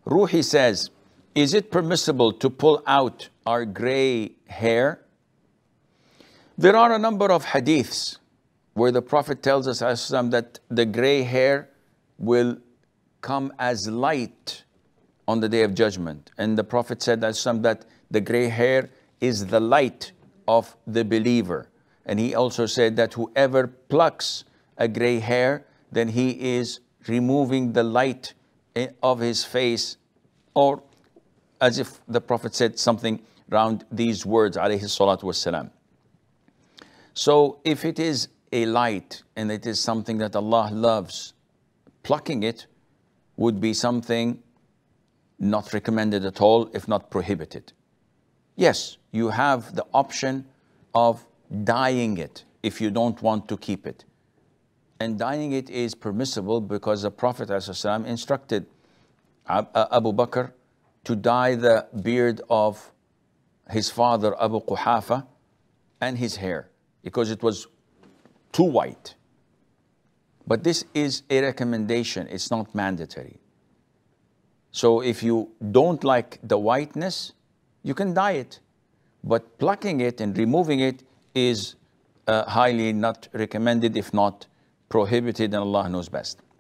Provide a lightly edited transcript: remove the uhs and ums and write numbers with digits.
Ruhi says, is it permissible to pull out our gray hair? There are a number of hadiths where the Prophet tells us that the gray hair will come as light on the Day of Judgment. And the Prophet said that the gray hair is the light of the believer. And he also said that whoever plucks a gray hair, then he is removing the light of his face, or as if the Prophet said something around these words, alayhi salatu wassalam. So if it is a light and it is something that Allah loves, plucking it would be something not recommended at all, if not prohibited. Yes, you have the option of dyeing it if you don't want to keep it. And dyeing it is permissible because the Prophet ﷺ instructed Abu Bakr to dye the beard of his father Abu Quhafa and his hair because it was too white. But this is a recommendation, it's not mandatory. So if you don't like the whiteness, you can dye it. But plucking it and removing it is highly not recommended, if not prohibited, and Allah knows best.